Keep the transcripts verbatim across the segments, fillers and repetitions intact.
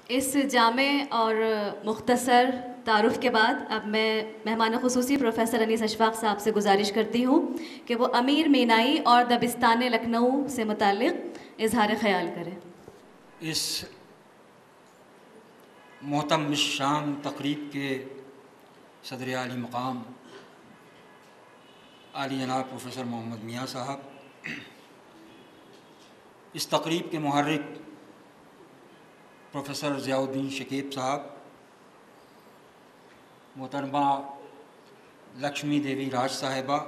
اس جامع اور مختصر تعارف کے بعد اب میں مہمان خصوصی پروفیسر انیس اشفاق صاحب سے گزارش کرتی ہوں کہ وہ امیر مینائی اور دبستان لکھنؤ سے متعلق اظہار خیال کریں۔ اس محترم شان تقریب کے صدر عالی مقام عالی جناب پروفیسر محمد میاں صاحب، اس تقریب کے محرک پروفیسر ضیاء الدین شکیب صاحب، محترمہ لکشمی دیوی راج صاحبہ،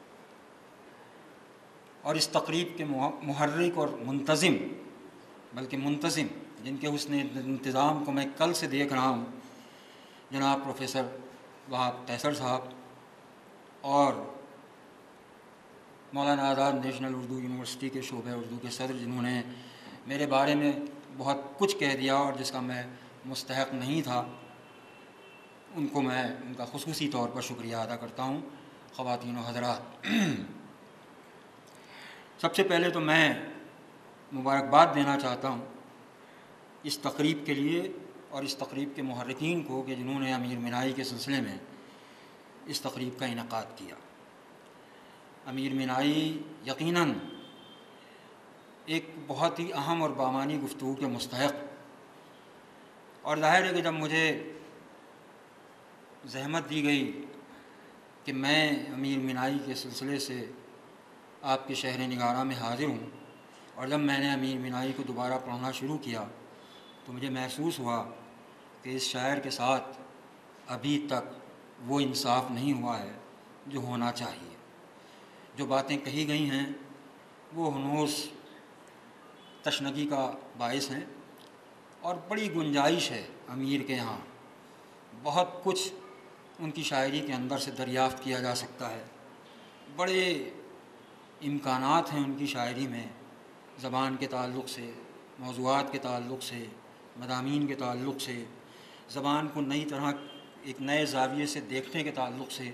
اور اس تقریب کے محرک اور منتظم بلکہ منتظم جن کے حسن انتظام کو میں کل سے دیکھ رہا ہوں، جناب پروفیسر وہاب قیصر صاحب، اور مولانا آزاد نیشنل اردو یونیورسٹی کے شعبہ اردو کے صدر، جنہوں نے میرے بارے میں بہت کچھ کہہ دیا اور جس کا میں مستحق نہیں تھا، ان کو میں ان کا خصوصی طور پر شکریہ ادا کرتا ہوں۔ خواتین و حضرات، سب سے پہلے تو میں مبارکباد دینا چاہتا ہوں اس تقریب کے لیے اور اس تقریب کے محرکین کو کہ جنہوں نے امیر مینائی کے سلسلے میں اس تقریب کا انعقاد کیا۔ امیر مینائی یقیناً ایک بہت ہی اہم اور بامانی گفتگو کے مستحق، اور ظاہر ہے کہ جب مجھے زحمت دی گئی کہ میں امیر مینائی کے سلسلے سے آپ کے شہر نگارہ میں حاضر ہوں، اور جب میں نے امیر مینائی کو دوبارہ پڑھنا شروع کیا تو مجھے محسوس ہوا کہ اس شاعر کے ساتھ ابھی تک وہ انصاف نہیں ہوا ہے جو ہونا چاہیے۔ جو باتیں کہی گئی ہیں وہ ہنوز تشنگی کا باعث ہیں، اور بڑی گنجائش ہے امیر کے یہاں، بہت کچھ ان کی شاعری کے اندر سے دریافت کیا جا سکتا ہے، بڑے امکانات ہیں ان کی شاعری میں، زبان کے تعلق سے، موضوعات کے تعلق سے، مضامین کے تعلق سے، زبان کو نئی طرح ایک نئے زاویے سے دیکھنے کے تعلق سے۔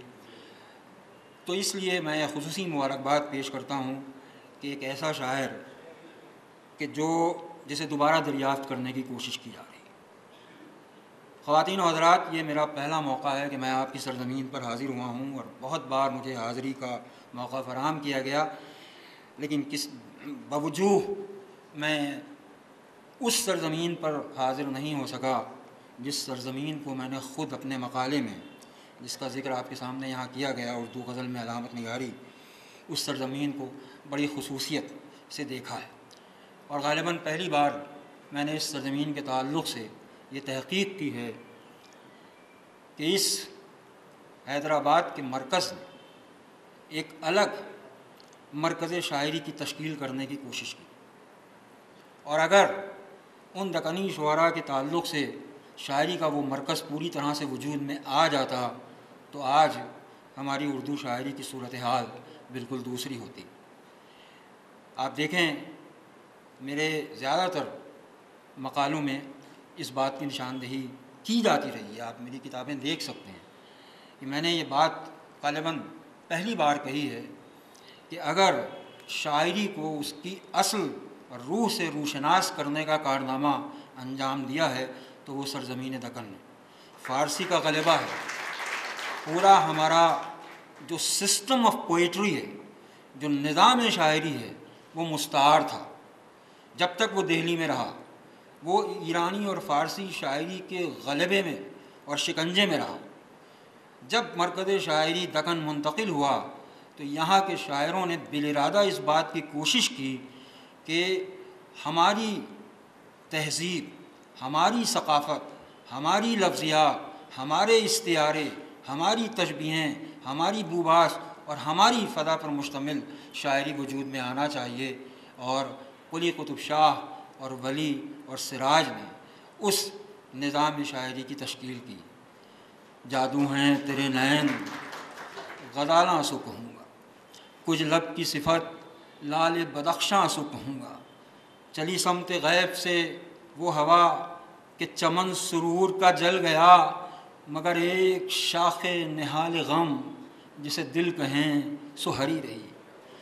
تو اس لیے میں خصوصی مبارکباد پیش کرتا ہوں کہ ایک ایسا شاعر کہ جو جسے دوبارہ دریافت کرنے کی کوشش کی جا رہی ہے۔ خواتین و حضرات، یہ میرا پہلا موقع ہے کہ میں آپ کی سرزمین پر حاضر ہوا ہوں، اور بہت بار مجھے حاضری کا موقع فراہم کیا گیا، لیکن کس باوجود میں اس سرزمین پر حاضر نہیں ہو سکا جس سرزمین کو میں نے خود اپنے مقالے میں، جس کا ذکر آپ کے سامنے یہاں کیا گیا، اردو غزل میں علامت نگاری، اس سرزمین کو بڑی خصوصیت سے دیکھا ہے۔ اور غالباً پہلی بار میں نے اس سرزمین کے تعلق سے یہ تحقیق کی ہے کہ اس حیدرآباد کے مرکز نے ایک الگ مرکز شاعری کی تشکیل کرنے کی کوشش کی، اور اگر ان دکنی شعراء کے تعلق سے شاعری کا وہ مرکز پوری طرح سے وجود میں آ جاتا تو آج ہماری اردو شاعری کی صورتحال بالکل دوسری ہوتی۔ آپ دیکھیں، میرے زیادہ تر مقالوں میں اس بات کی نشاندہی کی جاتی رہی ہے، آپ میری کتابیں دیکھ سکتے ہیں کہ میں نے یہ بات غالباً پہلی بار کہی ہے کہ اگر شاعری کو اس کی اصل روح سے روشناس کرنے کا کارنامہ انجام دیا ہے تو وہ سرزمین دکن نے۔ فارسی کا غلبہ ہے، پورا ہمارا جو سسٹم آف پوئٹری ہے، جو نظام شاعری ہے، وہ مستعار تھا جب تک وہ دہلی میں رہا، وہ ایرانی اور فارسی شاعری کے غلبے میں اور شکنجے میں رہا۔ جب مرکز شاعری دکن منتقل ہوا تو یہاں کے شاعروں نے بالارادہ اس بات کی کوشش کی کہ ہماری تہذیب، ہماری ثقافت، ہماری لفظیات، ہمارے استعارے، ہماری تشبیہیں، ہماری بوباس اور ہماری فضا پر مشتمل شاعری وجود میں آنا چاہیے، اور قلی قطب شاہ اور ولی اور سراج نے اس نظام شاعری کی تشکیل کی۔ جادو ہیں تیرے نین غزالاں سو کہوں گا، کچھ لب کی صفت لال بدخشاں سو کہوں گا، چلی سمت غیب سے وہ ہوا کہ چمن سرور کا جل گیا، مگر ایک شاخ نہال غم جسے دل کہیں سو ہری رہی۔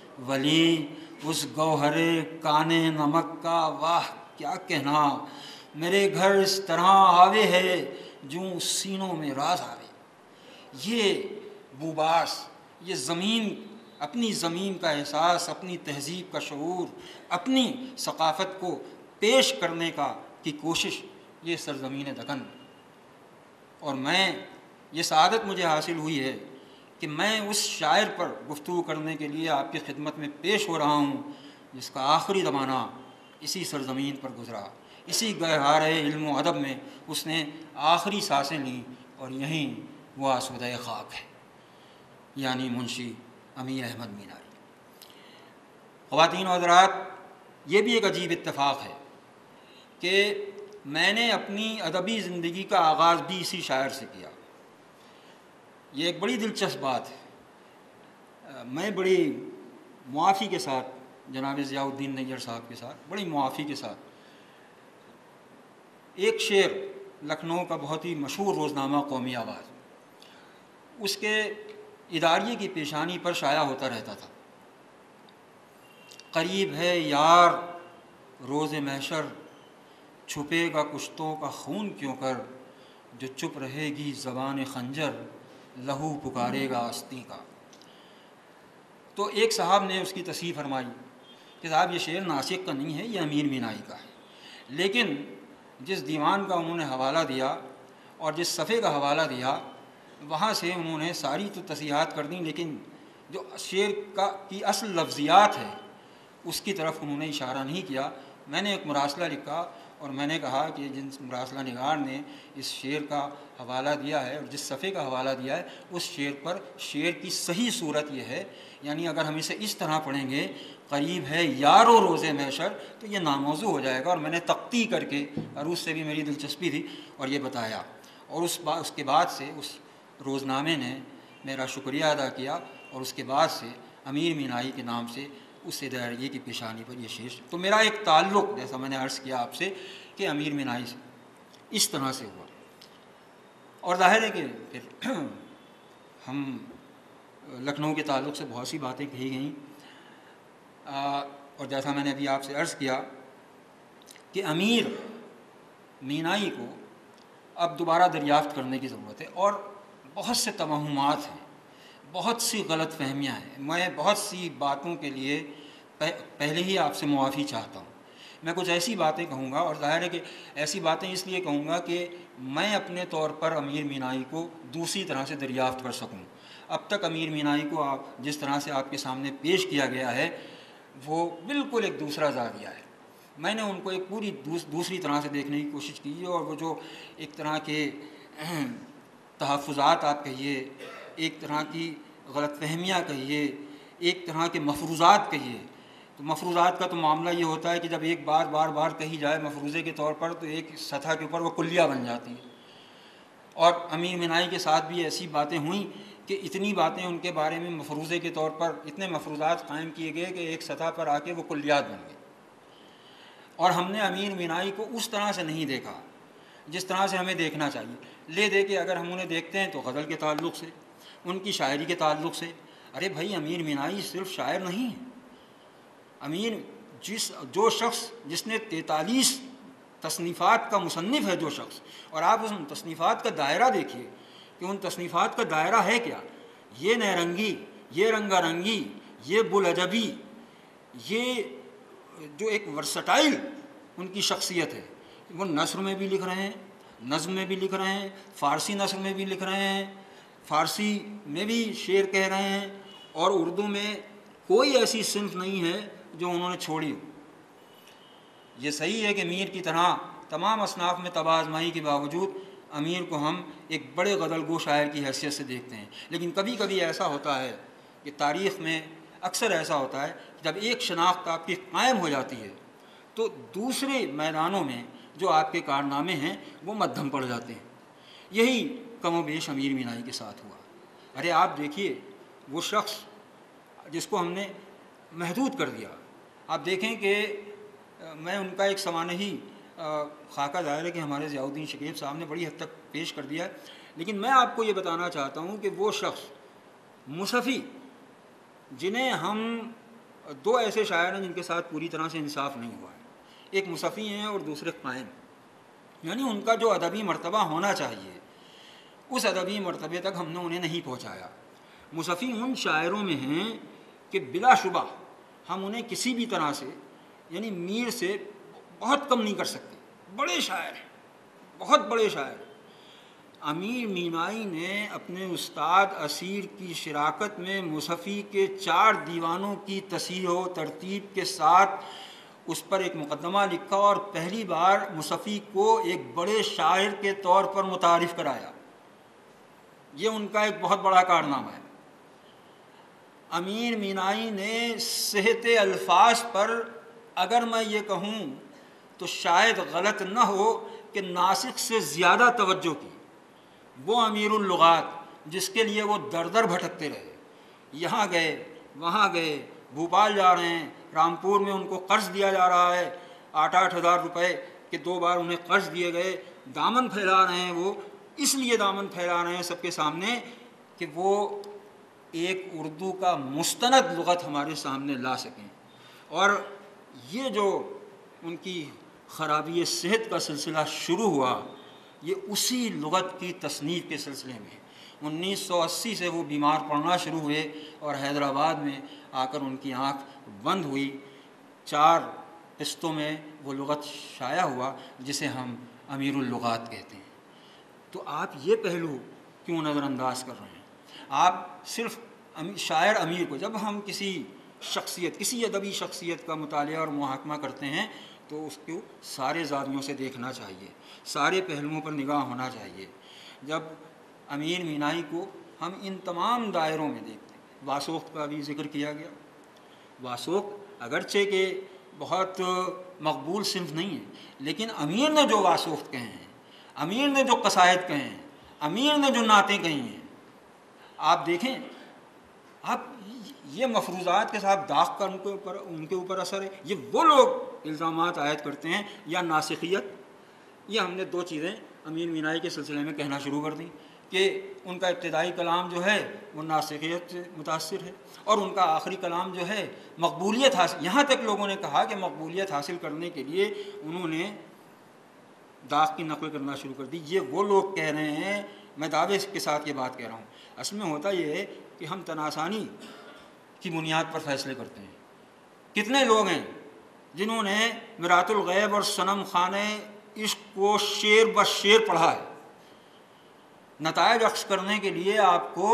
ولی اس گوہر کان نمک کا واہ کیا کہنا، میرے گھر اس طرح آوے ہے جوں سینوں میں راز آوے. یہ بوباس، یہ زمین، اپنی زمین کا احساس، اپنی تہذیب کا شعور، اپنی ثقافت کو پیش کرنے کا کی کوشش، یہ سرزمین دکن. اور میں یہ سعادت مجھے حاصل ہوئی ہے کہ میں اس شاعر پر گفتگو کرنے کے لیے آپ کی خدمت میں پیش ہو رہا ہوں جس کا آخری زمانہ اسی سرزمین پر گزرا، اسی گہوارۂ علم و ادب میں اس نے آخری سانسیں لیں، اور یہیں وہ آسودۂ خاک ہے، یعنی منشی امیر احمد مینائی. خواتین و حضرات، یہ بھی ایک عجیب اتفاق ہے کہ میں نے اپنی ادبی زندگی کا آغاز بھی اسی شاعر سے کیا. یہ ایک بڑی دلچسپ بات ہے. میں بڑی معافی کے ساتھ جناب ضیاء الدین نیّر صاحب کے ساتھ بڑی معافی کے ساتھ ایک شعر لکھنؤ کا بہت ہی مشہور روزنامہ قومی آواز، اس کے اداریے کی پیشانی پر شائع ہوتا رہتا تھا. قریب ہے یار روز محشر، چھپے گا کشتوں کا خون کیوں کر، جو چپ رہے گی زبان خنجر، لہو پکارے گا ہستی کا. تو ایک صاحب نے اس کی تصحیح فرمائی کہ صاحب یہ شعر ناسک کا نہیں ہے، یہ امیر مینائی کا ہے. لیکن جس دیوان کا انہوں نے حوالہ دیا اور جس صفحے کا حوالہ دیا، وہاں سے انہوں نے ساری تو تصحیحات کر دیں، لیکن جو شعر کا کی اصل لفظیات ہے اس کی طرف انہوں نے اشارہ نہیں کیا. میں نے ایک مراسلہ لکھا اور میں نے کہا کہ جن مراسلہ نگار نے اس شعر کا حوالہ دیا ہے اور جس صفحے کا حوالہ دیا ہے، اس شعر پر شعر کی صحیح صورت یہ ہے، یعنی اگر ہم اسے اس طرح پڑھیں گے قریب ہے یارو روز محشر، تو یہ ناموضوع ہو جائے گا. اور میں نے تقطیع کر کے، اور اس سے بھی میری دلچسپی تھی اور یہ بتایا، اور اس با اس کے بعد سے اس روزنامے نے میرا شکریہ ادا کیا، اور اس کے بعد سے امیر مینائی کے نام سے اس اداریے کی پیشانی پر یہ شعر. تو میرا ایک تعلق، جیسا میں نے عرض کیا آپ سے، کہ امیر مینائی سے اس طرح سے ہوا. اور ظاہر ہے کہ پھر ہم لکھنؤ کے تعلق سے بہت سی باتیں کہی گئیں، اور جیسا میں نے ابھی آپ سے عرض کیا کہ امیر مینائی کو اب دوبارہ دریافت کرنے کی ضرورت ہے، اور بہت سے توہمات ہیں، بہت سی غلط فہمیاں ہیں. میں بہت سی باتوں کے لیے پہلے ہی آپ سے معافی چاہتا ہوں. میں کچھ ایسی باتیں کہوں گا، اور ظاہر ہے کہ ایسی باتیں اس لیے کہوں گا کہ میں اپنے طور پر امیر مینائی کو دوسری طرح سے دریافت کر سکوں. اب تک امیر مینائی کو آپ جس طرح سے آپ کے سامنے پیش کیا گیا ہے وہ بالکل ایک دوسرا زاویہ ہے. میں نے ان کو ایک پوری دوسری طرح سے دیکھنے کی کوشش کی ہے، اور وہ جو ایک طرح کے تحفظات آپ کہیے، ایک طرح کی غلط فہمیاں کہیے، ایک طرح کے مفروضات کہیے. تو مفروضات کا تو معاملہ یہ ہوتا ہے کہ جب ایک بار بار بار کہی جائے مفروضے کے طور پر، تو ایک سطح کے اوپر وہ کلیہ بن جاتی ہے. اور امیر مینائی کے ساتھ بھی ایسی باتیں ہوئیں کہ اتنی باتیں ان کے بارے میں مفروضے کے طور پر اتنے مفروضات قائم کیے گئے کہ ایک سطح پر آ کے وہ کلیات بن گئے. اور ہم نے امیر مینائی کو اس طرح سے نہیں دیکھا جس طرح سے ہمیں دیکھنا چاہیے. لے دے کے اگر ہم انہیں دیکھتے ہیں تو غزل کے تعلق سے، ان کی شاعری کے تعلق سے. ارے بھائی، امیر مینائی صرف شاعر نہیں ہے. امیر جس جو شخص جس نے تینتالیس تصنیفات کا مصنف ہے جو شخص، اور آپ اس تصنیفات کا دائرہ دیکھیے کہ ان تصنیفات کا دائرہ ہے کیا. یہ نیرنگی، یہ رنگا رنگی، یہ بلجبی، یہ جو ایک ورسٹائل ان کی شخصیت ہے. وہ نثر میں بھی لکھ رہے ہیں، نظم میں بھی لکھ رہے ہیں، فارسی نثر میں بھی لکھ رہے ہیں، فارسی میں بھی شعر کہہ رہے ہیں، اور اردو میں کوئی ایسی صنف نہیں ہے جو انہوں نے چھوڑی ہو. یہ صحیح ہے کہ میر کی طرح تمام اصناف میں تباہ آزمائی کے باوجود امیر کو ہم ایک بڑے غزل گو شاعر کی حیثیت سے دیکھتے ہیں. لیکن کبھی کبھی ایسا ہوتا ہے کہ تاریخ میں اکثر ایسا ہوتا ہے کہ جب ایک شناخت آپ کی قائم ہو جاتی ہے تو دوسرے میدانوں میں جو آپ کے کارنامے ہیں وہ مدھم پڑ جاتے ہیں. یہی کم و بیش امیر مینائی کے ساتھ ہوا. ارے آپ دیکھیے، وہ شخص جس کو ہم نے محدود کر دیا، آپ دیکھیں کہ میں ان کا ایک سوانحی خاکہ ظاہر ہے کہ ہمارے ضیاء الدین شکیب صاحب نے بڑی حد تک پیش کر دیا ہے، لیکن میں آپ کو یہ بتانا چاہتا ہوں کہ وہ شخص مصفی جنہیں ہم دو ایسے شاعر ہیں جن کے ساتھ پوری طرح سے انصاف نہیں ہوا ہے. ایک مصفی ہیں اور دوسرے قائم. یعنی ان کا جو ادبی مرتبہ ہونا چاہیے اس ادبی مرتبے تک ہم نے انہیں نہیں پہنچایا۔ مصفی ان شاعروں میں ہیں کہ بلا شبہ ہم انہیں کسی بھی طرح سے یعنی میر سے بہت کم نہیں کر سکتے، بڑے شاعر ہیں، بہت بڑے شاعر۔ امیر مینائی نے اپنے استاد اسیر کی شراکت میں مصفی کے چار دیوانوں کی تصحیح و ترتیب کے ساتھ اس پر ایک مقدمہ لکھا اور پہلی بار مصفی کو ایک بڑے شاعر کے طور پر متعارف کرایا۔ یہ ان کا ایک بہت بڑا کارنامہ ہے۔ امیر مینائی نے صحت الفاظ پر اگر میں یہ کہوں تو شاید غلط نہ ہو کہ ناسخ سے زیادہ توجہ کی۔ وہ امیر اللغات جس کے لیے وہ در در بھٹکتے رہے، یہاں گئے وہاں گئے، بھوپال جا رہے ہیں، رامپور میں ان کو قرض دیا جا رہا ہے، آٹھ آٹھ ہزار روپے کے دو بار انہیں قرض دیے گئے، دامن پھیلا رہے ہیں۔ وہ اس لیے دامن پھیلا رہے ہیں سب کے سامنے کہ وہ ایک اردو کا مستند لغت ہمارے سامنے لا سکیں۔ اور یہ جو ان کی خرابی صحت کا سلسلہ شروع ہوا یہ اسی لغت کی تصنیف کے سلسلے میں۔ انیس سو اسی سے وہ بیمار پڑنا شروع ہوئے اور حیدرآباد میں آ کر ان کی آنکھ بند ہوئی۔ چار قسطوں میں وہ لغت شائع ہوا جسے ہم امیر اللغات کہتے ہیں۔ تو آپ یہ پہلو کیوں نظر انداز کر رہے ہیں؟ آپ صرف شاعر امیر کو، جب ہم کسی شخصیت کسی ادبی شخصیت کا مطالعہ اور محاکمہ کرتے ہیں تو اس کو سارے زاویوں سے دیکھنا چاہیے، سارے پہلوؤں پر نگاہ ہونا چاہیے۔ جب امیر مینائی کو ہم ان تمام دائروں میں دیکھتے ہیں، واسوخت کا بھی ذکر کیا گیا۔ واسوخت اگرچہ کہ بہت مقبول صنف نہیں ہے، لیکن امیر نے جو واسوخت کہے ہیں، امیر نے جو قصائد کہے ہیں، امیر نے جو نعتیں کہی ہیں، آپ دیکھیں، آپ یہ مفروضات کے ساتھ داغ کا ان کے اوپر ان کے اوپر اثر ہے۔ یہ وہ لوگ الزامات عائد کرتے ہیں یا ناسخیت، یہ ہم نے دو چیزیں امیر مینائی کے سلسلے میں کہنا شروع کر دیں کہ ان کا ابتدائی کلام جو ہے وہ ناسخیت سے متاثر ہے اور ان کا آخری کلام جو ہے مقبولیت حاصل، یہاں تک لوگوں نے کہا کہ مقبولیت حاصل کرنے کے لیے انہوں نے داغ کی نقل کرنا شروع کر دی۔ یہ وہ لوگ کہہ رہے ہیں، میں دعوے کے ساتھ یہ بات کہہ رہا ہوں۔ اصل میں ہوتا یہ ہے کہ ہم تناسانی کی بنیاد پر فیصلے کرتے ہیں۔ کتنے لوگ ہیں جنہوں نے میرات الغیب اور صنم خانہ عشق کو شعر بہ شعر پڑھا ہے؟ نتائج عکس کرنے کے لیے آپ کو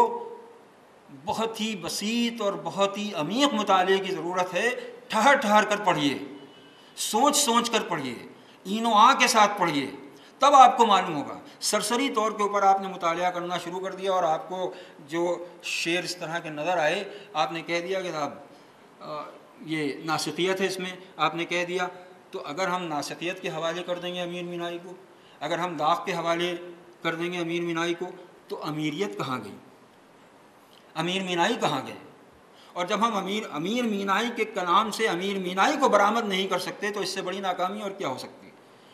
بہت ہی بسیط اور بہت ہی عمیق مطالعے کی ضرورت ہے۔ ٹھہر ٹھہر کر پڑھیے، سوچ سوچ کر پڑھیے، این و آ کے ساتھ پڑھیے، تب آپ کو معلوم ہوگا۔ سرسری طور کے اوپر آپ نے مطالعہ کرنا شروع کر دیا اور آپ کو جو شعر اس طرح کے نظر آئے، آپ نے کہہ دیا کہ صاحب یہ ناسخیت ہے، اس میں آپ نے کہہ دیا۔ تو اگر ہم ناسخیت کے حوالے کر دیں گے امیر مینائی کو، اگر ہم داغ کے حوالے کر دیں گے امیر مینائی کو، تو امیریت کہاں گئی؟ امیر مینائی کہاں گئے؟ اور جب ہم امیر امیر مینائی کے کلام سے امیر مینائی کو برآمد نہیں کر سکتے تو اس سے بڑی ناکامی اور کیا ہو سکتی ہے؟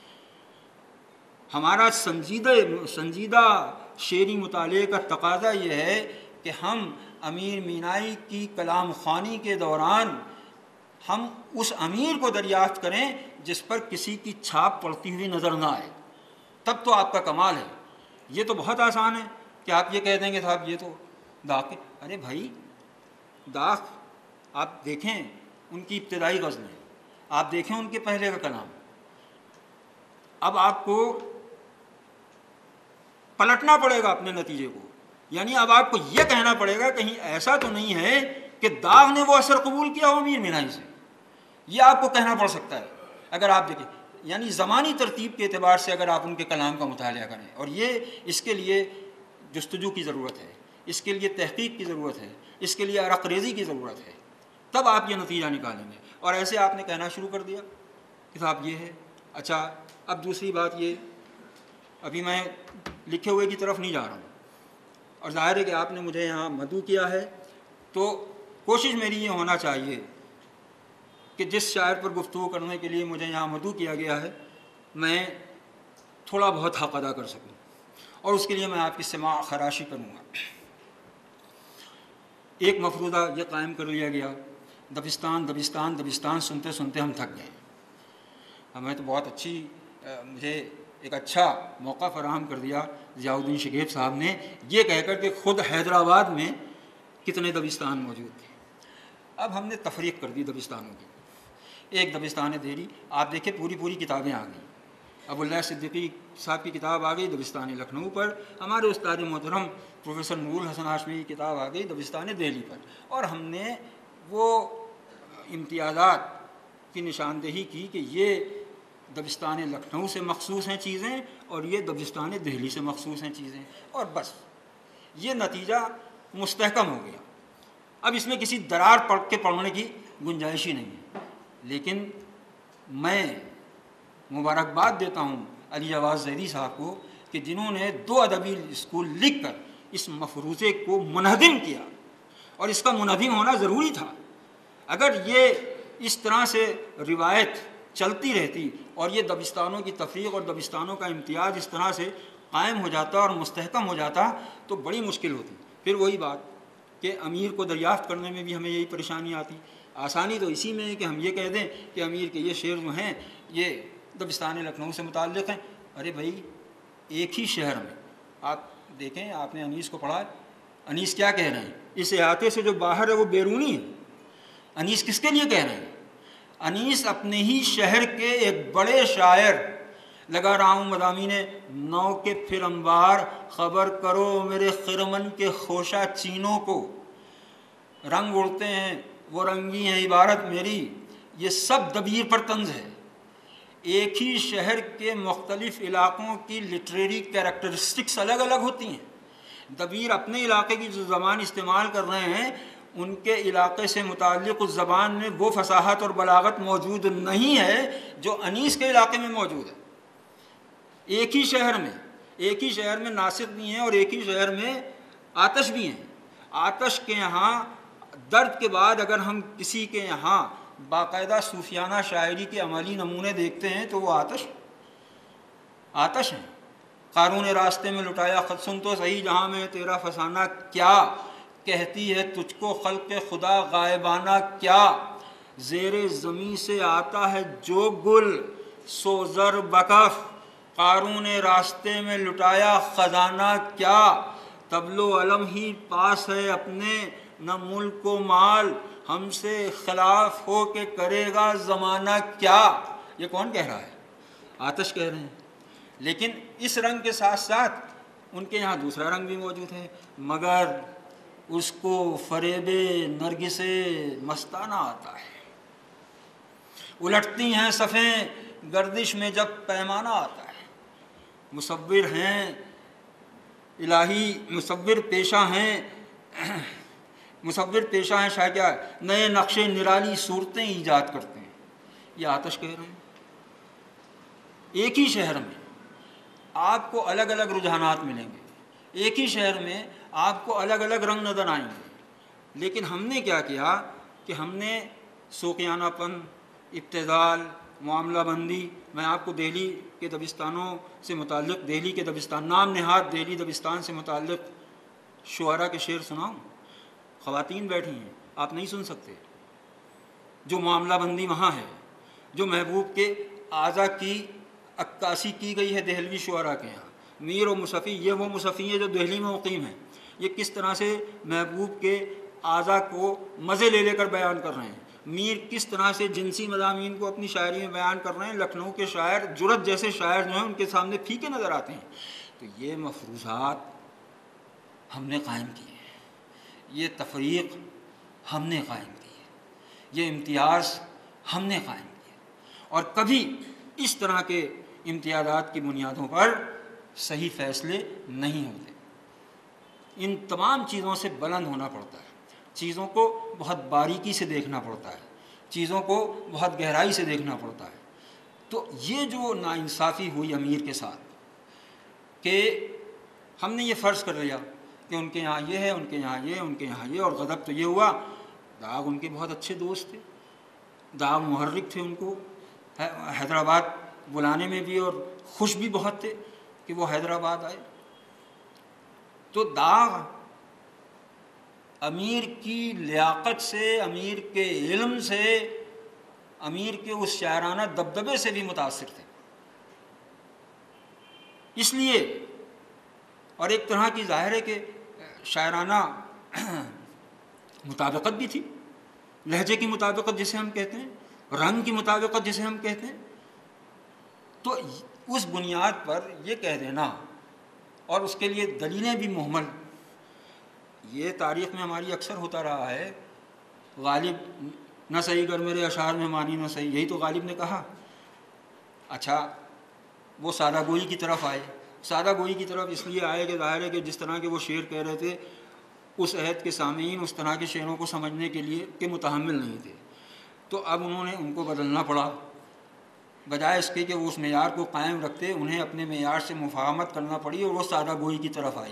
ہمارا سنجیدہ سنجیدہ شعری مطالعے کا تقاضا یہ ہے کہ ہم امیر مینائی کی کلام خوانی کے دوران ہم اس امیر کو دریافت کریں جس پر کسی کی چھاپ پڑتی ہوئی نظر نہ آئے، تب تو آپ کا کمال ہے۔ یہ تو بہت آسان ہے کہ آپ یہ کہہ دیں گے صاحب یہ تو داغ کے، ارے بھائی داغ آپ دیکھیں ان کی ابتدائی غزلیں، آپ دیکھیں ان کے پہلے کا کلام، اب آپ کو پلٹنا پڑے گا اپنے نتیجے کو، یعنی اب آپ کو یہ کہنا پڑے گا کہیں ایسا تو نہیں ہے کہ داغ نے وہ اثر قبول کیا ہو امیر مینائی سے، یہ آپ کو کہنا پڑ سکتا ہے اگر آپ دیکھیں، یعنی زمانی ترتیب کے اعتبار سے اگر آپ ان کے کلام کا مطالعہ کریں، اور یہ اس کے لیے جستجو کی ضرورت ہے، اس کے لیے تحقیق کی ضرورت ہے، اس کے لیے عرق ریزی کی ضرورت ہے، تب آپ یہ نتیجہ نکالیں گے۔ اور ایسے آپ نے کہنا شروع کر دیا کہ صاحب یہ ہے۔ اچھا، اب دوسری بات یہ، ابھی میں لکھے ہوئے کی طرف نہیں جا رہا ہوں، اور ظاہر ہے کہ آپ نے مجھے یہاں مدعو کیا ہے، تو کوشش میری یہ ہونا چاہیے کہ جس شاعر پر گفتگو کرنے کے لیے مجھے یہاں مدعو کیا گیا ہے میں تھوڑا بہت حق ادا کر سکوں، اور اس کے لیے میں آپ کی سماع خراشی کروں گا۔ ایک مفروضہ یہ قائم کر لیا گیا، دبستان دبستان دبستان سنتے سنتے ہم تھک گئے۔ ہمیں تو بہت اچھی، مجھے ایک اچھا موقع فراہم کر دیا ضیاء الدین شکیب صاحب نے، یہ کہہ کر کہ خود حیدرآباد میں کتنے دبستان موجود تھے۔ اب ہم نے تفریق کر دی دبستانوں کی، ایک دبستان دہلی، آپ دیکھیں پوری پوری کتابیں آ گئیں، ابو اللہ صدیقی صاحب کی کتاب آ گئی دبستان لکھنؤ پر، ہمارے استاد محترم پروفیسر نور الحسن ہاشمی کی کتاب آ گئی دبستان دہلی پر، اور ہم نے وہ امتیازات کی نشاندہی کی کہ یہ دبستان لکھنؤ سے مخصوص ہیں چیزیں اور یہ دبستان دہلی سے مخصوص ہیں چیزیں، اور بس یہ نتیجہ مستحکم ہو گیا۔ اب اس میں کسی درار پڑھ کے پڑھنے کی گنجائش ہی نہیں ہے، لیکن میں مبارکباد دیتا ہوں علی جواز زیدی صاحب کو کہ جنہوں نے دو ادبی اسکول لکھ کر اس مفروضے کو منہدم کیا، اور اس کا منہدم ہونا ضروری تھا۔ اگر یہ اس طرح سے روایت چلتی رہتی اور یہ دبستانوں کی تفریق اور دبستانوں کا امتیاز اس طرح سے قائم ہو جاتا اور مستحکم ہو جاتا تو بڑی مشکل ہوتی۔ پھر وہی بات کہ امیر کو دریافت کرنے میں بھی ہمیں یہی پریشانی آتی۔ آسانی تو اسی میں ہے کہ ہم یہ کہہ دیں کہ امیر کے یہ شعر جو ہیں یہ دبستان لکھنؤ سے متعلق ہیں۔ ارے بھائی ایک ہی شہر میں آپ دیکھیں، آپ نے انیس کو پڑھا ہے، انیس کیا کہہ رہے ہیں؟ اس احاطے سے جو باہر ہے وہ بیرونی ہے۔ انیس کس کے لیے کہہ رہے ہیں؟ انیس اپنے ہی شہر کے ایک بڑے شاعر، لگا رہا ہوں مضامین نو کے پھر انبار، خبر کرو میرے خرمن کے خوشہ چینوں کو، رنگ اڑتے ہیں وہ رنگی ہیں عبارت میری، یہ سب دبیر پر طنز ہے۔ ایک ہی شہر کے مختلف علاقوں کی لٹریری کیریکٹرسٹکس الگ الگ ہوتی ہیں۔ دبیر اپنے علاقے کی جو زبان استعمال کر رہے ہیں ان کے علاقے سے متعلق اس زبان میں وہ فصاحت اور بلاغت موجود نہیں ہے جو انیس کے علاقے میں موجود ہے۔ ایک ہی شہر میں ایک ہی شہر میں ناصر بھی ہیں اور ایک ہی شہر میں آتش بھی ہیں۔ آتش کے یہاں درد کے بعد اگر ہم کسی کے یہاں باقاعدہ صوفیانہ شاعری کے عملی نمونے دیکھتے ہیں تو وہ آتش آتش ہیں۔ قارون راستے میں لٹایا خط سن تو صحیح جہاں میں تیرا فسانہ کیا، کہتی ہے تجھ کو خلق خدا غائبانہ کیا، زیر زمیں سے آتا ہے جو گل سو زر بکف، قارون راستے میں لٹایا خزانہ کیا، تبلو علم ہی پاس ہے اپنے نہ ملک و مال، ہم سے خلاف ہو کے کرے گا زمانہ کیا۔ یہ کون کہہ رہا ہے؟ آتش کہہ رہے ہیں۔ لیکن اس رنگ کے ساتھ ساتھ ان کے یہاں دوسرا رنگ بھی موجود ہے، مگر اس کو فریب نرگس مستانہ آتا ہے۔ الٹتی ہیں صفیں گردش میں جب پیمانہ آتا ہے۔ مصور ہیں الہی مصور پیشہ ہیں مصور پیشہ ہیں شاہ کیا نئے نقشے نرالی صورتیں ایجاد کرتے ہیں۔ یہ آتش کہہ رہے ہیں۔ ایک ہی شہر میں آپ کو الگ الگ رجحانات ملیں گے، ایک ہی شہر میں آپ کو الگ الگ رنگ نظر آئیں گے، لیکن ہم نے کیا کیا کہ ہم نے سوقیانہ پن، ابتذال، معاملہ بندی، میں آپ کو دہلی کے دبستانوں سے متعلق دہلی کے دبستان نام نہاد دہلی دبستان سے متعلق شعراء کے شعر سناؤں؟ خواتین بیٹھی ہیں، آپ نہیں سن سکتے۔ جو معاملہ بندی وہاں ہے، جو محبوب کے اعضاء کی عکاسی کی گئی ہے دہلوی شعراء کے یہاں، میر و مصفی، یہ وہ مصفی ہیں جو دہلی میں مقیم ہیں، یہ کس طرح سے محبوب کے اعضاء کو مزے لے لے کر بیان کر رہے ہیں، میر کس طرح سے جنسی مضامین کو اپنی شاعری میں بیان کر رہے ہیں۔ لکھنؤ کے شاعر، جرت جیسے شاعر جو ہیں ان کے سامنے پھیکے نظر آتے ہیں۔ تو یہ مفروضات ہم نے قائم کی ہیں، یہ تفریق ہم نے قائم کی ہے، یہ امتیاز ہم نے قائم کیا، اور کبھی اس طرح کے امتیازات کی بنیادوں پر صحیح فیصلے نہیں ہوتے۔ ان تمام چیزوں سے بلند ہونا پڑتا ہے، چیزوں کو بہت باریکی سے دیکھنا پڑتا ہے، چیزوں کو بہت گہرائی سے دیکھنا پڑتا ہے۔ تو یہ جو ناانصافی ہوئی امیر کے ساتھ کہ ہم نے یہ فرض کر لیا کہ ان کے یہاں یہ ہے، ان کے یہاں یہ، ان کے یہاں یہ، اور غضب تو یہ ہوا، داغ ان کے بہت اچھے دوست تھے، داغ محرک تھے، ان کو حیدرآباد بلانے میں بھی اور خوش بھی بہت تھے کہ وہ حیدرآباد آئے۔ تو داغ امیر کی لیاقت سے، امیر کے علم سے، امیر کے اس شاعرانہ دبدبے سے بھی متاثر تھے۔ اس لیے اور ایک طرح کی ظاہر ہے کہ شاعرانہ مطابقت بھی تھی، لہجے کی مطابقت جسے ہم کہتے ہیں، رنگ کی مطابقت جسے ہم کہتے ہیں. تو اس بنیاد پر یہ کہہ دینا اور اس کے لیے دلیلیں بھی مہمل، یہ تاریخ میں ہماری اکثر ہوتا رہا ہے. غالب نہ صحیح گر میرے اشعار میں مانی نہ صحیح، یہی تو غالب نے کہا. اچھا وہ سادہ گوئی کی طرف آئے. سادہ گوئی کی طرف اس لیے آئے کہ ظاہر ہے کہ جس طرح کے وہ شعر کہہ رہے تھے اس عہد کے سامعین اس طرح کے شعروں کو سمجھنے کے لیے کہ متحمل نہیں تھے. تو اب انہوں نے ان کو بدلنا پڑا، بجائے اس کے کہ وہ اس معیار کو قائم رکھتے انہیں اپنے معیار سے مفاہمت کرنا پڑی اور وہ سادہ گوئی کی طرف آئے.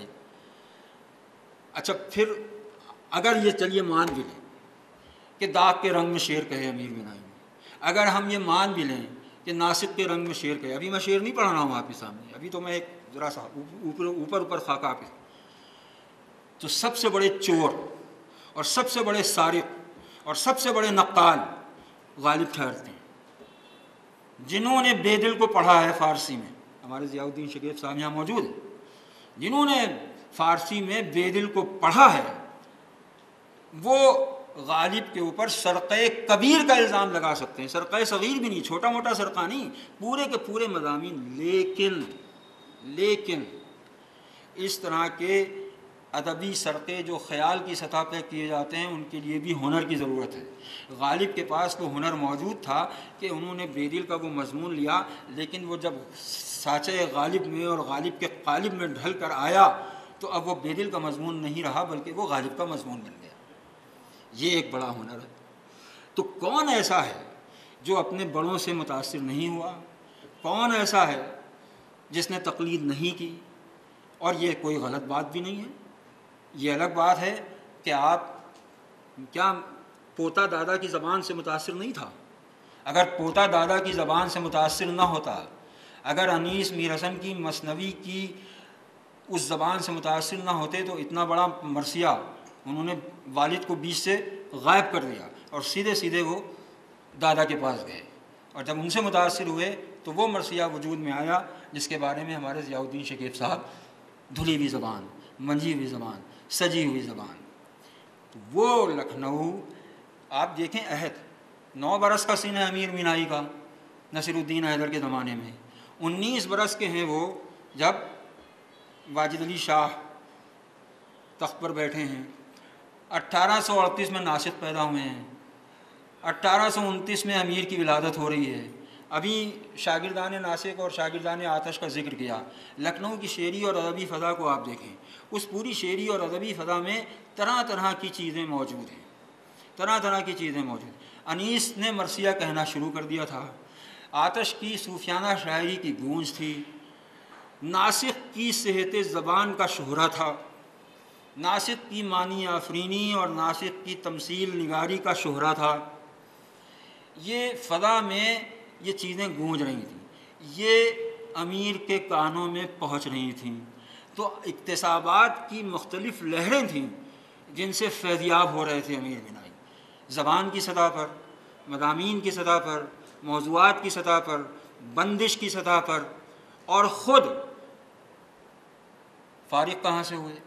اچھا پھر اگر یہ چلیے مان بھی لیں کہ داغ کے رنگ میں شعر کہے امیر مینائی نے، اگر ہم یہ مان بھی لیں کہ ناسک کے رنگ میں شعر کہے، ابھی میں شعر نہیں پڑھ رہا ہوں آپ کے سامنے، ابھی تو میں ایک ذرا سا اوپر اوپر اوپر خاکہ پہ. تو سب سے بڑے چور اور سب سے بڑے سارق اور سب سے بڑے نقال غالب ٹھہرتے ہیں، جنہوں نے بے دل کو پڑھا ہے فارسی میں. ہمارے ضیاء الدین شکیب صاحب یہاں موجود ہیں. جنہوں نے فارسی میں بے دل کو پڑھا ہے وہ غالب کے اوپر سرقہ کبیر کا الزام لگا سکتے ہیں، سرقہ صغیر بھی نہیں، چھوٹا موٹا سرقہ نہیں، پورے کے پورے مضامین. لیکن لیکن اس طرح کے ادبی سرقے جو خیال کی سطح پہ کیے جاتے ہیں ان کے لیے بھی ہنر کی ضرورت ہے. غالب کے پاس تو ہنر موجود تھا کہ انہوں نے بے دل کا وہ مضمون لیا، لیکن وہ جب سانچے غالب میں اور غالب کے قالب میں ڈھل کر آیا تو اب وہ بے دل کا مضمون نہیں رہا بلکہ وہ غالب کا مضمون بن گیا. یہ ایک بڑا ہنر ہے. تو کون ایسا ہے جو اپنے بڑوں سے متاثر نہیں ہوا؟ کون ایسا ہے جس نے تقلید نہیں کی؟ اور یہ کوئی غلط بات بھی نہیں ہے. یہ الگ بات ہے کہ آپ کیا پوتا دادا کی زبان سے متاثر نہیں تھا؟ اگر پوتا دادا کی زبان سے متاثر نہ ہوتا، اگر انیس میر حسن کی مثنوی کی اس زبان سے متاثر نہ ہوتے تو اتنا بڑا مرثیہ انہوں نے والد کو بیچ سے غائب کر دیا اور سیدھے سیدھے وہ دادا کے پاس گئے. اور جب ان سے متاثر ہوئے تو وہ مرثیہ وجود میں آیا جس کے بارے میں ہمارے ضیاء الدین شکیب صاحب، دھلی ہوئی زبان، منجھی ہوئی زبان، سجی ہوئی زبان. تو وہ لکھنؤ آپ دیکھیں، عہد نو برس کا سن ہے امیر مینائی کا نصیر الدین حیدر کے زمانے میں، انیس برس کے ہیں وہ جب واجد علی شاہ تخت پر بیٹھے ہیں. اٹھارہ سو اڑتیس میں ناسک پیدا ہوئے ہیں، اٹھارہ سو انتیس میں امیر کی ولادت ہو رہی ہے. ابھی شاگردان ناسک اور شاگردان آتش کا ذکر کیا. لکھنؤ کی شعری اور ادبی فضا کو آپ دیکھیں، اس پوری شعری اور ادبی فضا میں طرح طرح کی چیزیں موجود ہیں، طرح طرح کی چیزیں موجود ہیں. انیس نے مرثیہ کہنا شروع کر دیا تھا، آتش کی صوفیانہ شاعری کی گونج تھی، ناسک کی صحت زبان کا شہرہ تھا، ناسک کی معنی آفرینی اور ناسک کی تمثیل نگاری کا شہرہ تھا. یہ فضا میں یہ چیزیں گونج رہی تھیں، یہ امیر کے کانوں میں پہنچ رہی تھیں. تو اکتسابات کی مختلف لہریں تھیں جن سے فیضیاب ہو رہے تھے امیر مینائی، زبان کی سطح پر، مضامین کی سطح پر، موضوعات کی سطح پر، بندش کی سطح پر. اور خود فارغ کہاں سے ہوئے؟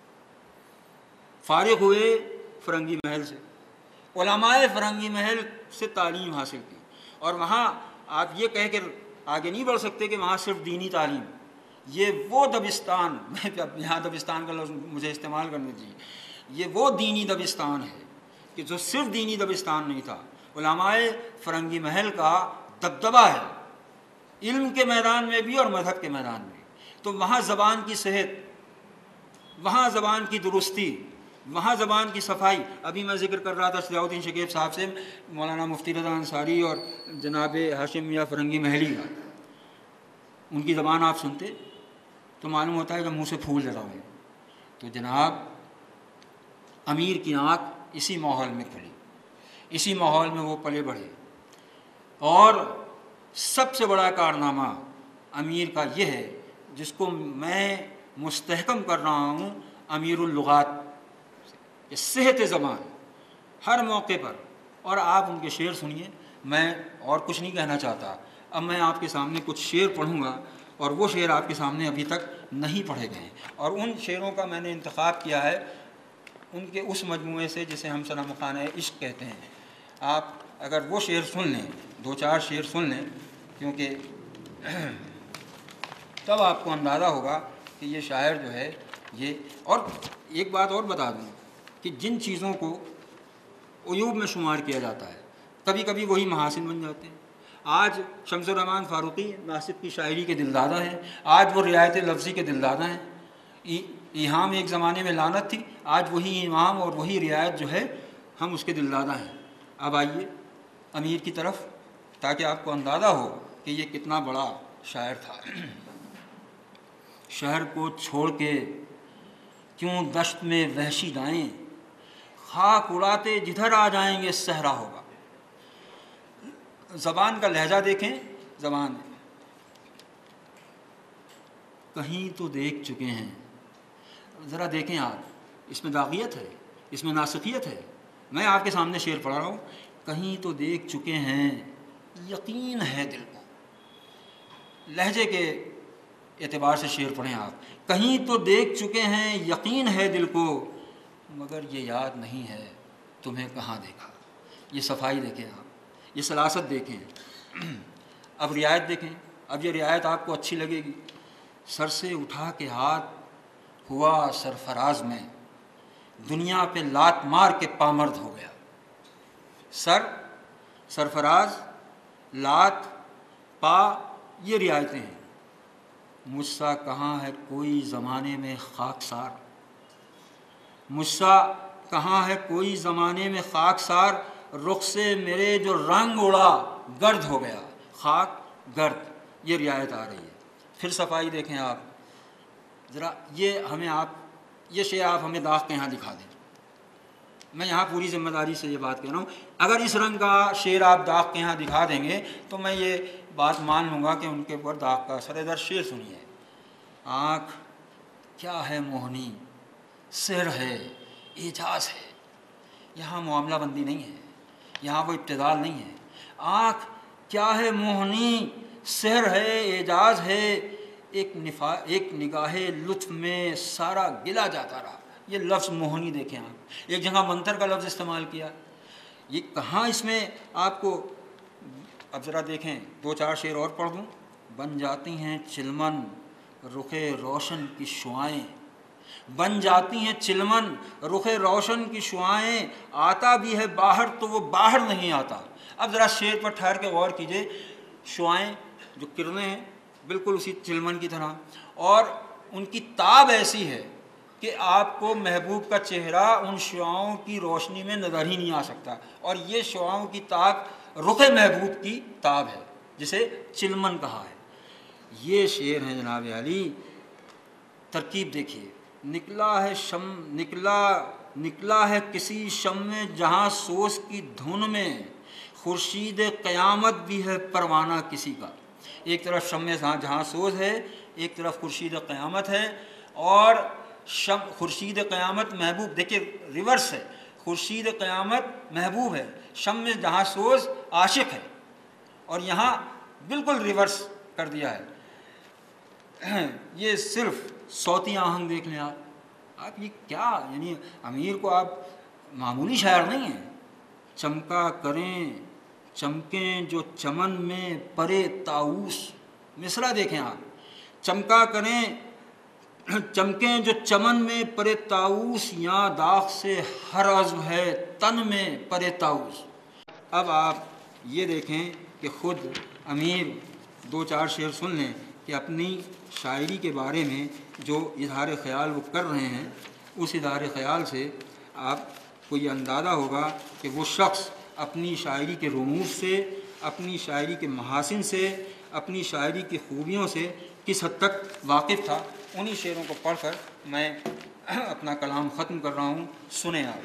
فارغ ہوئے فرنگی محل سے. علماء فرنگی محل سے تعلیم حاصل کی، اور وہاں آپ یہ کہہ کر آگے نہیں بڑھ سکتے کہ وہاں صرف دینی تعلیم. یہ وہ دبستان، میں یہاں دبستان کا لفظ مجھے استعمال کرنے دیجیے، یہ وہ دینی دبستان ہے کہ جو صرف دینی دبستان نہیں تھا. علماء فرنگی محل کا دبدبہ ہے علم کے میدان میں بھی اور مذہب کے میدان میں. تو وہاں زبان کی صحت، وہاں زبان کی درستی، وہاں زبان کی صفائی. ابھی میں ذکر کر رہا تھا ضیاء الدین شکیب صاحب سے مولانا مفتی رضا انصاری اور جناب ہاشم میاں فرنگی محلی کا. ان کی زبان آپ سنتے تو معلوم ہوتا ہے کہ منہ سے پھول جڑا ہوئے. تو جناب امیر کی آنکھ اسی ماحول میں کھلی، اسی ماحول میں وہ پلے بڑھے. اور سب سے بڑا کارنامہ امیر کا یہ ہے جس کو میں مستحکم کر رہا ہوں، امیر اللغات، یہ صحت زبان ہر موقع پر. اور آپ ان کے شعر سنیے، میں اور کچھ نہیں کہنا چاہتا. اب میں آپ کے سامنے کچھ شعر پڑھوں گا اور وہ شعر آپ کے سامنے ابھی تک نہیں پڑھے گئے ہیں، اور ان شعروں کا میں نے انتخاب کیا ہے ان کے اس مجموعے سے جسے ہم صنم خانہ عشق کہتے ہیں۔ آپ اگر وہ شعر سن لیں، دو چار شعر سن لیں، کیونکہ تب آپ کو اندازہ ہوگا کہ یہ شاعر جو ہے یہ۔ اور ایک بات اور بتا دوں کہ جن چیزوں کو عیوب میں شمار کیا جاتا ہے کبھی کبھی وہی محاسن بن جاتے ہیں۔ آج شمس الرحمن فاروقی ناصر کی شاعری کے دلدادہ ہیں، آج وہ رعایت لفظی کے دلدادہ ہیں۔ ایہام ایک زمانے میں لعنت تھی، آج وہی ایہام اور وہی رعایت جو ہے ہم اس کے دلدادہ ہیں۔ اب آئیے امیر کی طرف، تاکہ آپ کو اندازہ ہو کہ یہ کتنا بڑا شاعر تھا۔ شہر کو چھوڑ کے کیوں دشت میں وحشی جائیں، خاک اڑاتے جدھر آ جائیں گے صحرا ہوگا۔ زبان کا لہجہ دیکھیں، زبان کہیں تو دیکھ چکے ہیں، ذرا دیکھیں آپ، اس میں داغیت ہے، اس میں ناسخیت ہے۔ میں آپ کے سامنے شعر پڑھ رہا ہوں، کہیں تو دیکھ چکے ہیں یقین ہے دل کو۔ لہجے کے اعتبار سے شعر پڑھیں آپ، کہیں تو دیکھ چکے ہیں یقین ہے دل کو، مگر یہ یاد نہیں ہے تمہیں کہاں دیکھا۔ یہ صفائی دیکھیں آپ، یہ سلاست دیکھیں۔ اب رعایت دیکھیں، اب یہ رعایت آپ کو اچھی لگے گی۔ سر سے اٹھا کے ہاتھ ہوا سرفراز میں، دنیا پہ لات مار کے پامرد ہو گیا۔ سر، سرفراز، لات، پا، یہ رعایتیں ہیں۔ مجھ سا کہاں ہے کوئی زمانے میں خاکسار، مجھ سا کہاں ہے کوئی زمانے میں خاکسار، رخ سے میرے جو رنگ اڑا گرد ہو گیا۔ خاک، گرد، یہ رعایت آ رہی ہے۔ پھر صفائی دیکھیں آپ ذرا، یہ ہمیں آپ یہ شعر آپ ہمیں داغ کے یہاں دکھا دیں۔ میں یہاں پوری ذمہ داری سے یہ بات کہہ رہا ہوں، اگر اس رنگ کا شعر آپ داغ کے یہاں دکھا دیں گے تو میں یہ بات مان لوں گا کہ ان کے اوپر داغ کا اثر ہے۔ ادھر شعر سنیے۔ آنکھ کیا ہے موہنی، سحر ہے، اعجاز ہے۔ یہاں معاملہ بندی نہیں ہے، یہاں وہ ابتذال نہیں ہے۔ آنکھ کیا ہے موہنی، سحر ہے، اعجاز ہے، ایک نفا ایک نگاہ لطف میں سارا گلا جاتا رہا۔ یہ لفظ موہنی دیکھیں آپ، ایک جگہ منتر کا لفظ استعمال کیا، یہ کہاں اس میں آپ کو۔ اب ذرا دیکھیں، دو چار شعر اور پڑھ دوں۔ بن جاتی ہیں چلمن رخ روشن کی شعائیں، بن جاتی ہیں چلمن رخ روشن کی شعائیں، آتا بھی ہے باہر تو وہ باہر نہیں آتا۔ اب ذرا شعر پر ٹھہر کے غور کیجئے۔ شعائیں جو کرنیں ہیں بالکل اسی چلمن کی طرح، اور ان کی تاب ایسی ہے کہ آپ کو محبوب کا چہرہ ان شعاؤں کی روشنی میں نظر ہی نہیں آ سکتا، اور یہ شعاؤں کی تاب رخ محبوب کی تاب ہے جسے چلمن کہا ہے۔ یہ شعر ہیں جناب علی۔ ترکیب دیکھیے، نکلا ہے شم نکلا نکلا ہے کسی شم میں جہاں سوز کی دھن میں، خورشید قیامت بھی ہے پروانہ کسی کا۔ ایک طرف شم جہاں سوز ہے، ایک طرف خورشید قیامت ہے، اور شم خورشید قیامت محبوب، دیکھیے ریورس ہے، خورشید قیامت محبوب ہے، شم جہاں سوز عاشق ہے، اور یہاں بالکل ریورس کر دیا ہے۔ یہ صرف صوتی آہنگ دیکھ لیں آپ، آپ یہ کیا، یعنی امیر کو آپ معمولی شاعر نہیں ہیں۔ چمکا کریں چمکیں جو چمن میں پرے طاؤس، مصرع دیکھیں آپ، چمکا کریں چمکیں جو چمن میں پرے طاؤس، یا داغ سے ہر عضو ہے تن میں پرے طاؤس۔ اب آپ یہ دیکھیں کہ خود امیر، دو چار شعر سن لیں کہ اپنی شاعری کے بارے میں جو اظہار خیال وہ کر رہے ہیں، اس اظہار خیال سے آپ کو یہ اندازہ ہوگا کہ وہ شخص اپنی شاعری کے رموز سے، اپنی شاعری کے محاسن سے، اپنی شاعری کی خوبیوں سے کس حد تک واقف تھا۔ انہی شعروں کو پڑھ کر میں اپنا کلام ختم کر رہا ہوں، سنیں آپ۔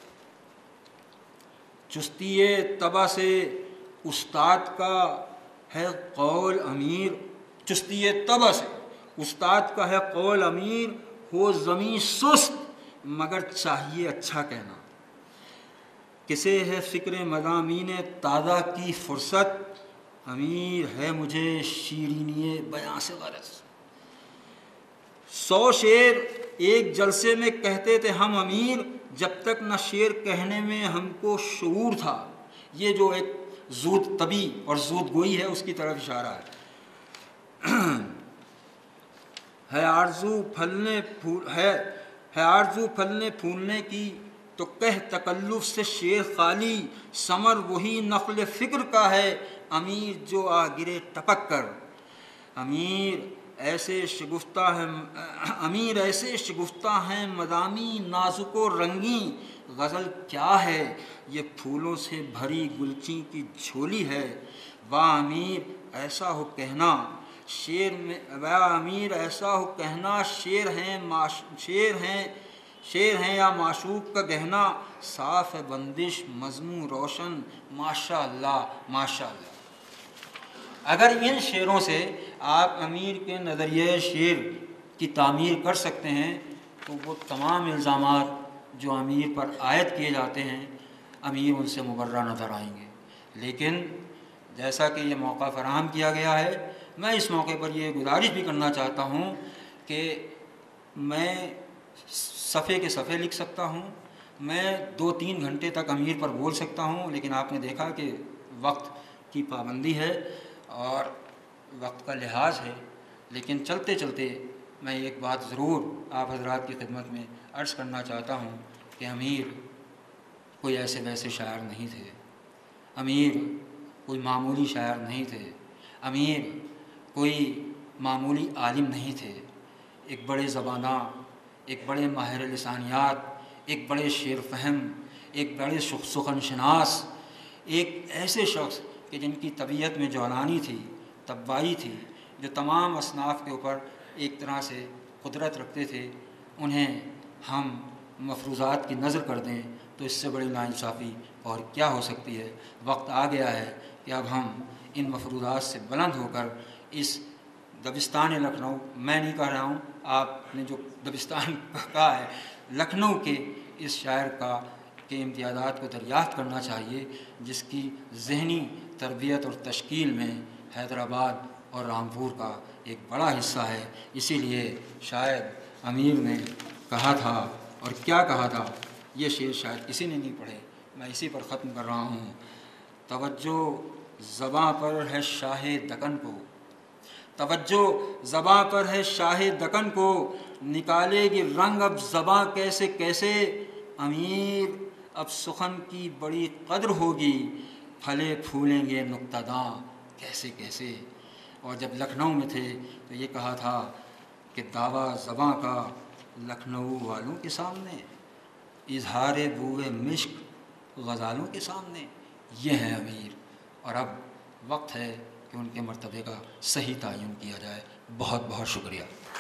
چستی طبع سے استاد کا ہے قول امیر، چستی طبع سے استاد کا ہے قول امیر، ہو زمیں سست مگر چاہیے اچھا کہنا، کسے ہے فکر مضامین تازہ کی فرصت، امیر ہے مجھے شیرینی بیاں سے غرض۔ سو شعر ایک جلسے میں کہتے تھے ہم امیر، جب تک نہ شعر کہنے میں ہم کو شعور تھا۔ یہ جو ایک زود طبی اور زود گوئی ہے اس کی طرف اشارہ ہے۔ ہے آرزو پھلنے پھول ہے ہے آرزو پھلنے پھولنے کی تو کہہ تکلف سے شعر خالی، ثمر وہی نخل فکر کا ہے امیر جو آ گرے ٹپک کر۔ امیر ایسے شگفتہ ہیں امیر ایسے شگفتہ ہیں مدامی نازک و رنگیں، غزل کیا ہے یہ پھولوں سے بھری گلچین کی جھولی ہے۔ واہ امیر ایسا ہو کہنا شعر میں واہ امیر ایسا ہو کہنا شعر ہیں شعر ہیں شعر ہیں یا معشوق کا گہنا، صاف ہے بندش مضمون روشن ماشاء اللہ ماشاء اللہ۔ اگر ان شعروں سے آپ امیر کے نظریہ شعر کی تعمیر کر سکتے ہیں تو وہ تمام الزامات جو امیر پر عائد کیے جاتے ہیں امیر ان سے مبرہ نظر آئیں گے۔ لیکن جیسا کہ یہ موقع فراہم کیا گیا ہے، میں اس موقع پر یہ گزارش بھی کرنا چاہتا ہوں کہ میں صفحے کے صفحے لکھ سکتا ہوں، میں دو تین گھنٹے تک امیر پر بول سکتا ہوں، لیکن آپ نے دیکھا کہ وقت کی پابندی ہے اور وقت کا لحاظ ہے۔ لیکن چلتے چلتے میں ایک بات ضرور آپ حضرات کی خدمت میں عرض کرنا چاہتا ہوں کہ امیر کوئی ایسے ویسے شاعر نہیں تھے، امیر کوئی معمولی شاعر نہیں تھے، امیر کوئی معمولی عالم نہیں تھے، ایک بڑے زبانہ، ایک بڑے ماہر لسانیات، ایک بڑے شعر فہم، ایک بڑے سخن شناس، ایک ایسے شخص کہ جن کی طبیعت میں جولانی تھی، طبائی تھی، جو تمام اصناف کے اوپر ایک طرح سے قدرت رکھتے تھے۔ انہیں ہم مفروضات کی نظر کر دیں تو اس سے بڑی ناانصافی اور کیا ہو سکتی ہے۔ وقت آ گیا ہے کہ اب ہم ان مفروضات سے بلند ہو کر اس دبستان لکھنؤ، میں نہیں کہہ رہا ہوں، آپ نے جو دبستان کہا ہے، لکھنؤ کے اس شاعر کا کے امتیازات کو دریافت کرنا چاہیے، جس کی ذہنی تربیت اور تشکیل میں حیدرآباد اور رامپور کا ایک بڑا حصہ ہے۔ اسی لیے شاید امیر نے کہا تھا، اور کیا کہا تھا، یہ شعر شاید کسی نے نہیں پڑھے، میں اسی پر ختم کر رہا ہوں۔ توجہ زباں پر ہے شاہ دکن کو توجہ زباں پر ہے شاہ دکن کو نکالے گی رنگ اب زباں کیسے کیسے، امیر اب سخن کی بڑی قدر ہوگی پھلے پھولیں گے نکتہ داں کیسے کیسے۔ اور جب لکھنؤ میں تھے تو یہ کہا تھا کہ دعویٰ زباں کا لکھنؤ والوں کے سامنے، اظہار بوئے مشک غزالوں کے سامنے، یہ ہے امیر۔ اور اب وقت ہے کہ ان کے مرتبے کا صحیح تعین کیا جائے۔ بہت بہت شکریہ۔